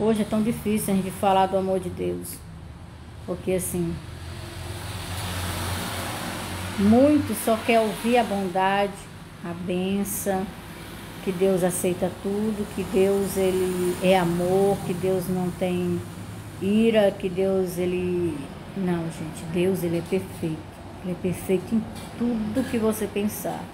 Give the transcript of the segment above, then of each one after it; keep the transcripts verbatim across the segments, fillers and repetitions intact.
Hoje é tão difícil a gente falar do amor de Deus, porque assim, muitos só quer ouvir a bondade, a bênção, que Deus aceita tudo, que Deus ele é amor, que Deus não tem ira, que Deus ele... Não, gente, Deus ele é perfeito. Ele é perfeito em tudo que você pensar.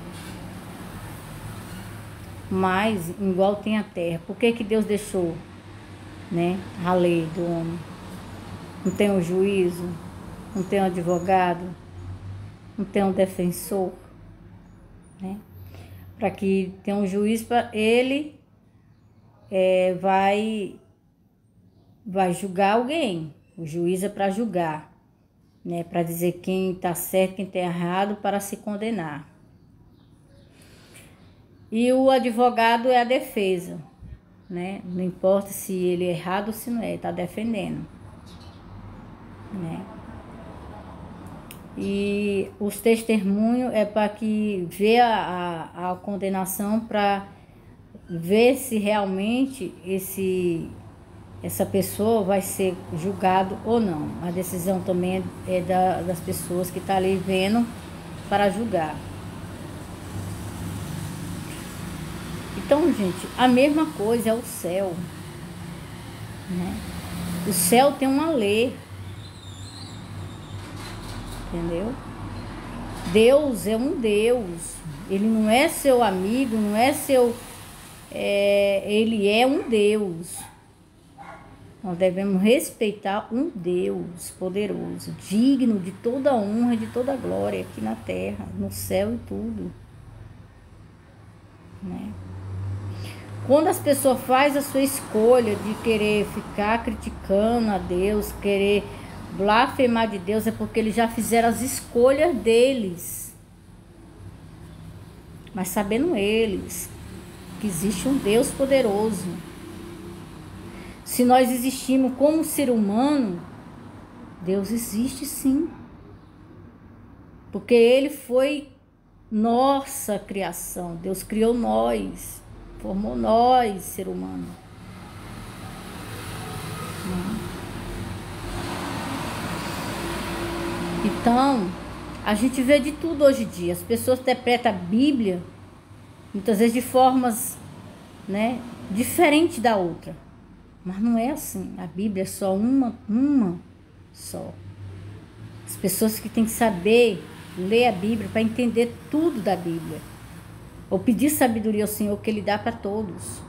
Mas, igual tem a terra, por que que Deus deixou, né, a lei do homem? Não tem um juízo, não tem um advogado, não tem um defensor, né? Para que tenha um juiz, para ele é, vai, vai julgar alguém. O juiz é para julgar, né? Para dizer quem está certo, quem está errado, para se condenar. E o advogado é a defesa, né? Não importa se ele é errado ou se não é, ele está defendendo, né? E os testemunhos é para que vê a, a, a condenação, para ver se realmente esse, essa pessoa vai ser julgado ou não. A decisão também é da, das pessoas que estão ali vendo para julgar. Então, gente, a mesma coisa é o céu, né? O céu tem uma lei. Entendeu? Deus é um Deus. Ele não é seu amigo, não é seu... É, ele é um Deus. Nós devemos respeitar um Deus poderoso, digno de toda honra e de toda glória aqui na terra, no céu e tudo, né? Quando as pessoas fazem a sua escolha de querer ficar criticando a Deus, querer blasfemar de Deus, é porque eles já fizeram as escolhas deles. Mas sabendo eles que existe um Deus poderoso. Se nós existimos como ser humano, Deus existe sim. Porque Ele foi nossa criação. Deus criou nós, formou nós, ser humano. Então, a gente vê de tudo hoje em dia. As pessoas interpretam a Bíblia, muitas vezes de formas, né, diferentes da outra. Mas não é assim. A Bíblia é só uma, uma só. As pessoas que têm que saber ler a Bíblia para entender tudo da Bíblia. Ou pedir sabedoria ao Senhor, que Ele dá para todos.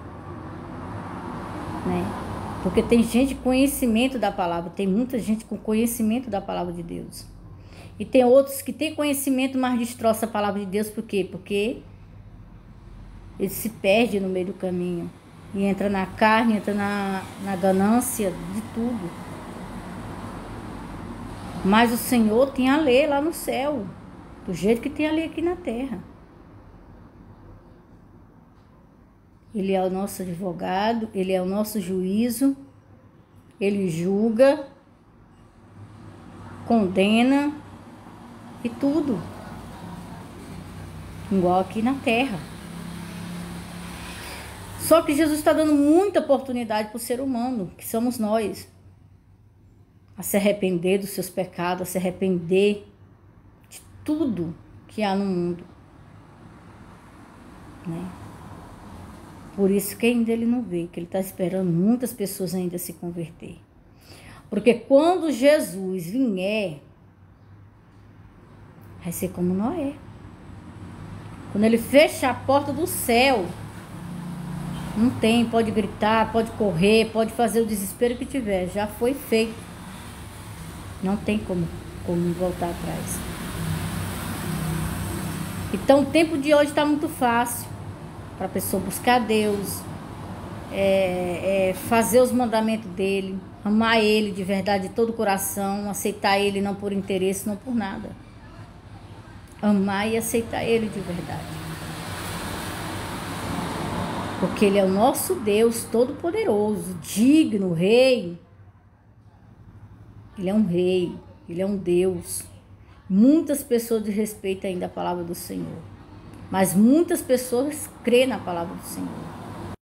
Né? Porque tem gente com conhecimento da palavra, tem muita gente com conhecimento da palavra de Deus. E tem outros que têm conhecimento, mas destroça a palavra de Deus. Por quê? Porque ele se perde no meio do caminho. E entra na carne, entra na, na ganância de tudo. Mas o Senhor tem a lei lá no céu, do jeito que tem a lei aqui na terra. Ele é o nosso advogado, Ele é o nosso juízo, Ele julga, condena e tudo. Igual aqui na terra. Só que Jesus está dando muita oportunidade para o ser humano, que somos nós, a se arrepender dos seus pecados, a se arrepender de tudo que há no mundo, né? Por isso que ainda ele não vê, que ele está esperando muitas pessoas ainda se converter. Porque quando Jesus vier, vai ser como Noé. Quando ele fecha a porta do céu, não tem, pode gritar, pode correr, pode fazer o desespero que tiver, já foi feito. Não tem como, como voltar atrás. Então o tempo de hoje está muito fácil para a pessoa buscar Deus, é, é, fazer os mandamentos dele, amar Ele de verdade, de todo o coração, aceitar Ele não por interesse, não por nada. Amar e aceitar Ele de verdade. Porque Ele é o nosso Deus todo-poderoso, digno, rei. Ele é um rei, Ele é um Deus. Muitas pessoas desrespeitam ainda a palavra do Senhor. Mas muitas pessoas creem na palavra do Senhor.